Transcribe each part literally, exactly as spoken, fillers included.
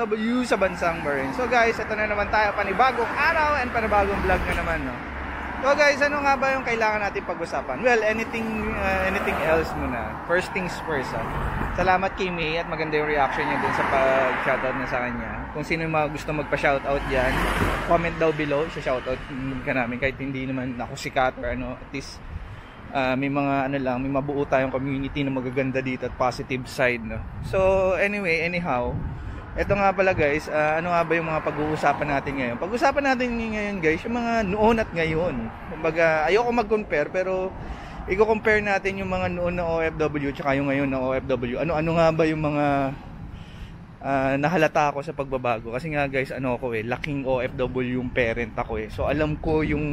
W sa bansang Bahrain. So guys, ito na naman tayo, panibagong araw and panibagong vlog na naman, no? So guys, ano nga ba yung kailangan natin pag-usapan? Well, anything uh, anything else muna. First things first, ha? Salamat kay May at maganda yung reaction niya dun sa pag-shoutout niya sa kanya. Kung sino yung mga gusto magpa-shoutout dyan, comment daw below, shoutout ka namin kahit hindi naman ako sikat or ano, at least uh, may mga ano lang, may mabuo tayong community na magaganda dito at positive side, no? So anyway, anyhow, eto nga pala guys, uh, ano nga ba yung mga pag-uusapan natin ngayon? Pag-uusapan natin ngayon guys, yung mga noon at ngayon. Kumbaga, ayoko mag-compare pero i-compare natin yung mga noon na O F W tsaka yung ngayon na O F W. Ano-ano nga ba yung mga uh, nahalata ako sa pagbabago? Kasi nga guys, ano ako eh, laking O F W yung parent ako eh. So alam ko yung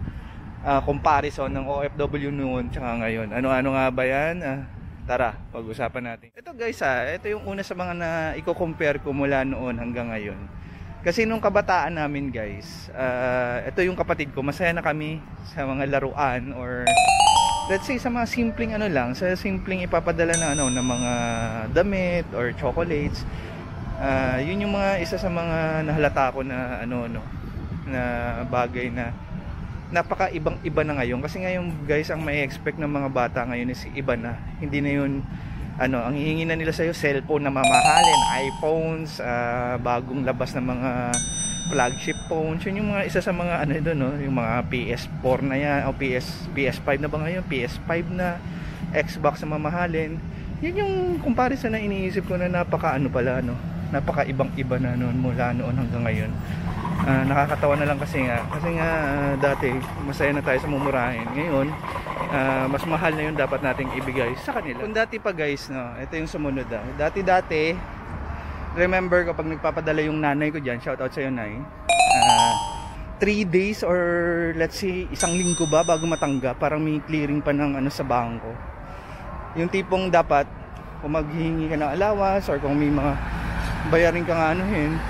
uh, comparison ng O F W noon tsaka ngayon. Ano-ano nga ba yan? Uh, Tara, pag-usapan natin. Ito guys ha, ito yung una sa mga na i-compare ko mula noon hanggang ngayon. Kasi nung kabataan namin guys, uh, ito yung kapatid ko, masaya na kami sa mga laruan or let's say sa mga simpleng ano lang, sa simpleng ipapadala na ano ng mga damit or chocolates. Uh, yun yung mga isa sa mga nahalata ko na ano no, na bagay na napaka ibang iba na ngayon. Kasi ngayon guys, ang may expect ng mga bata ngayon is iba na. Hindi na yun ano, ang hihingi na nila sa'yo cellphone na mamahalin, iPhones, uh, bagong labas na mga flagship phones. Yun yung mga isa sa mga ano doon, no? Yung mga P S four na yan o P S, P S five na ba ngayon, P S five na, Xbox na mamahalin. Yun yung comparison na iniisip ko na napaka ano pala, no? Napaka ibang iba na noon mula noon hanggang ngayon. Uh, nakakatawa na lang kasi nga kasi nga uh, dati masaya na tayo sa mumurahin. Ngayon uh, mas mahal na yun dapat nating ibigay sa kanila. Kung dati pa guys, no, ito yung sumunod ah. Dati dati remember ko pag nagpapadala yung nanay ko dyan, shout out sa iyo nay, uh, three days or let's say isang linggo ba bago matanggap, parang may clearing pa ng ano sa bangko. Yung tipong dapat kung maghihingi ka ng allowance or kung may mga bayarin ka nga anuhin,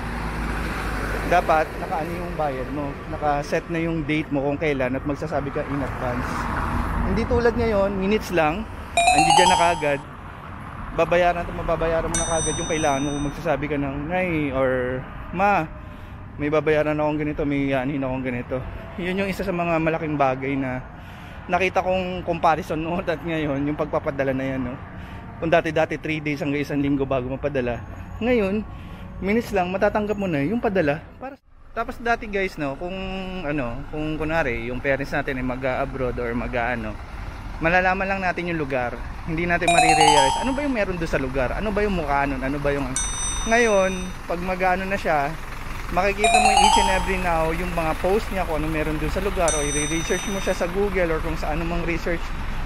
dapat nakaano yung bayad mo, nakaset na yung date mo kung kailan at magsasabi ka in advance. Hindi tulad ngayon, minutes lang, andiyan dyan na kagad, babayaran at mababayaran mo na kagad yung kailangan mo. Magsasabi ka ng nay or ma, may babayaran akong ganito, may yanin akong ganito. Yun yung isa sa mga malaking bagay na nakita kong comparison noon at ngayon, yung pagpapadala na yan, no? Kung dati-dati three days hanggang isang linggo bago mapadala, ngayon minutes lang matatanggap mo na yung padala para. Tapos dati guys, no, kung ano, kung kunwari yung parents natin ay mag-abroad or mag-ano, malalaman lang natin yung lugar, hindi natin marirealize ano ba yung meron doon sa lugar, ano ba yung mukha nun, ano ba yung ngayon pag mag-ano na siya, makikita mo each and every now yung mga post niya kung ano meron doon sa lugar, o i-research mo siya sa Google or kung sa anumang research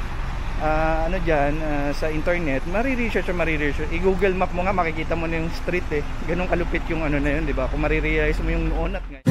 Uh, ano dyan, uh, sa internet, mariresearch o mariresearch, i-google map mo nga, makikita mo na yung street eh, ganun kalupit yung ano na yun, diba? Kung marirealize mo yung noon at ngayon.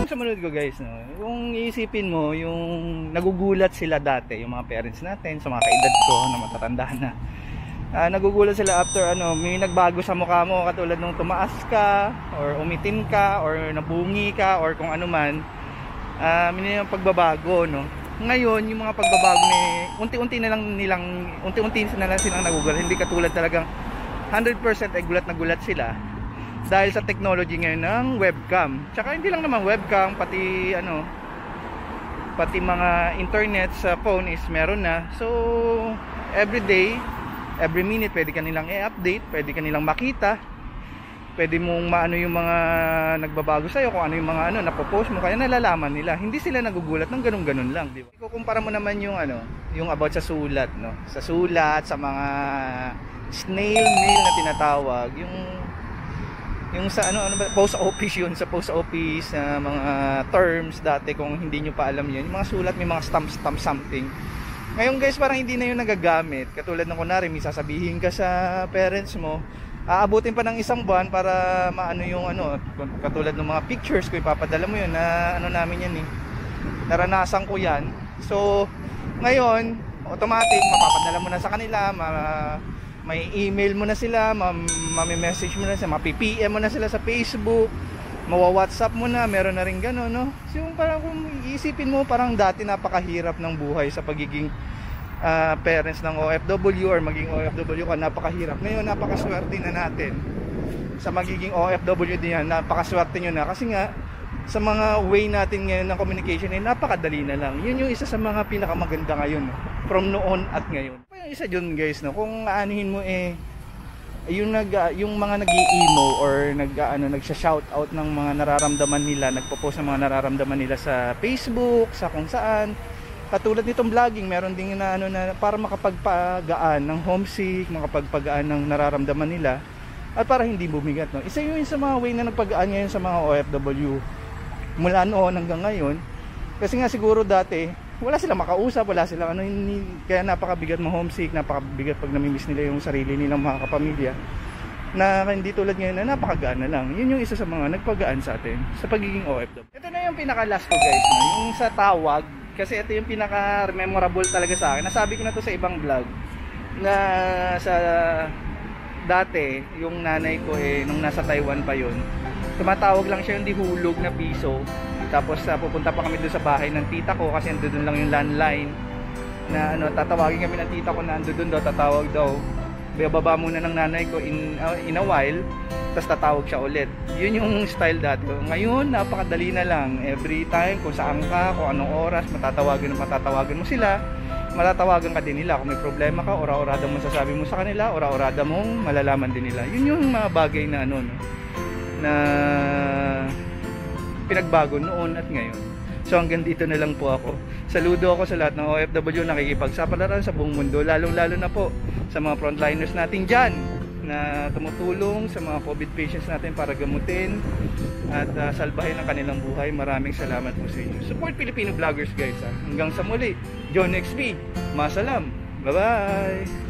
Sumunod ko guys, no, yung iisipin mo, yung nagugulat sila dati, yung mga parents natin, sa mga kaedad ko na matatanda na. Uh, nagugulat sila after ano, may nagbago sa mukha mo katulad nung tumaas ka, or umitim ka, or nabungi ka, or kung ano man. Uh, may yung pagbabago, no. Ngayon, yung mga pagbabago ni unti-unti na lang nilang, unti-unti na lang silang nagugulat. Hindi katulad talagang one hundred percent ay gulat na gulat sila. Dahil sa technology ngayon ng webcam. Tsaka hindi lang naman webcam, pati ano, pati mga internet sa phone is meron na. So, every day, every minute, pwede ka nilang i-update, pwede ka nilang makita, pwede mong maano yung mga nagbabago sa'yo, kung ano yung mga ano, napopost mo, kaya nalalaman nila. Hindi sila nagugulat ng ganun-ganun lang, di ba? Ikukumpara mo naman yung ano, yung about sa sulat, no? Sa sulat, sa mga snail mail na tinatawag, yung yung sa ano, ano ba, post office yun, sa post office na uh, mga terms dati kung hindi nyo pa alam yun, yung mga sulat, may mga stamp stamp something. Ngayon guys, parang hindi na yun nagagamit. Katulad ng kunwari, may sasabihin ka sa parents mo, aabutin pa ng isang buwan para maano yung ano, katulad ng mga pictures ko, ipapadala mo yun na ano namin yan eh, naranasan ko yan. So ngayon automatic mapapadala mo na sa kanila, ma may email mo na sila, mami-message mo na sila, mapi-P M mo na sila sa Facebook, mawa-WhatsApp mo na, meron na rin gano'n, no? So yung parang kung iisipin mo, parang dati napakahirap ng buhay sa pagiging uh, parents ng O F W or maging O F W ka, napakahirap. Ngayon, napakaswerte na natin sa magiging O F W din yan, napakaswerte nyo na. Kasi nga, sa mga way natin ngayon ng communication, eh, napakadali na lang. Yun yung isa sa mga pinakamaganda ngayon, no? From noon at ngayon. Yung isa dyan guys, no? Kung aanihin mo eh, yung nag yung mga nag-i-emo or nag ano nagsha-shout out ng mga nararamdaman nila, nagpo-post ng mga nararamdaman nila sa Facebook, sa kung saan. Katulad nitong vlogging, meron din na ano na para makapagpagaan ng homesick, makapagpagaan ng nararamdaman nila at para hindi bumigat, no. Isa yun sa mga way na nagpagaan ngayon sa mga O F W mula noon hanggang ngayon. Kasi nga siguro dati wala silang makausap, wala silang ano, hindi, kaya napakabigat mo homesick, napakabigat pag namimiss nila yung sarili nilang mga kapamilya, na hindi tulad ngayon na napakagaan na lang. Yun yung isa sa mga nagpagaan sa atin sa pagiging O F W. Ito na yung pinaka last ko guys, no? Yung sa tawag, kasi ito yung pinaka memorable talaga sa akin. Nasabi ko na to sa ibang vlog na sa dati yung nanay ko eh nung nasa Taiwan pa yun, tumatawag lang siya yung dihulog na piso. Tapos uh, pupunta pa kami doon sa bahay ng tita ko kasi nandoon lang yung landline na ano, tatawagin kami ng tita ko na nandoon daw, tatawag daw. Bababa muna ng nanay ko in, uh, in a while, tapos tatawag siya ulit. Yun yung style dati. Ngayon, napakadali na lang. Every time, kung saan ka, kung anong oras, matatawagan matatawagan mo sila. Matatawagan ka din nila. Kung may problema ka, ora-orada mo sasabi mo sa kanila, ora-orada mong malalaman din nila. Yun yung mga bagay na ano, no, na pinagbago noon at ngayon. So hanggang dito na lang po ako. Saludo ako sa lahat ng O F W na nakikipagsapalaran sa buong mundo, lalong lalo na po sa mga frontliners natin dyan na tumutulong sa mga COVID patients natin para gamutin at uh, salbahin ang kanilang buhay. Maraming salamat po sa inyo. Support Filipino vloggers guys, ha. Hanggang sa muli, John X P, masalam, bye bye.